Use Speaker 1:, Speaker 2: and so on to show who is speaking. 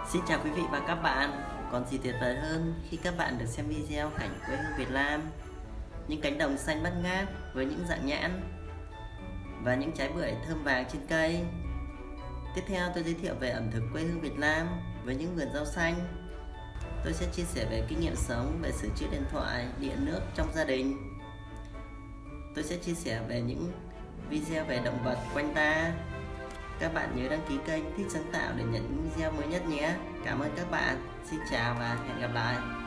Speaker 1: Xin chào quý vị và các bạn. Còn gì tuyệt vời hơn khi các bạn được xem video cảnh quê hương Việt Nam, những cánh đồng xanh bát ngát với những rặng nhãn và những trái bưởi thơm vàng trên cây. Tiếp theo tôi giới thiệu về ẩm thực quê hương Việt Nam với những vườn rau xanh. Tôi sẽ chia sẻ về kinh nghiệm sống, về sửa chữa điện thoại, điện nước trong gia đình. Tôi sẽ chia sẻ về những video về động vật quanh ta. Các bạn nhớ đăng ký kênh Thích Sáng Tạo để nhận những video mới nhất nhé. Cảm ơn các bạn. Xin chào và hẹn gặp lại.